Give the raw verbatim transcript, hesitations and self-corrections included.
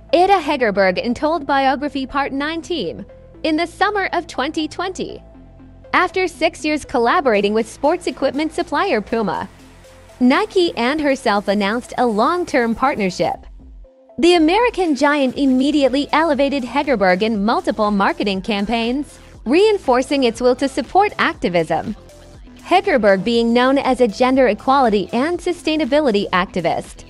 Ada Hegerberg Untold Biography Part nineteen, in the summer of twenty twenty. After six years collaborating with sports equipment supplier Puma, Nike and herself announced a long-term partnership. The American giant immediately elevated Hegerberg in multiple marketing campaigns, reinforcing its will to support activism. Hegerberg being known as a gender equality and sustainability activist,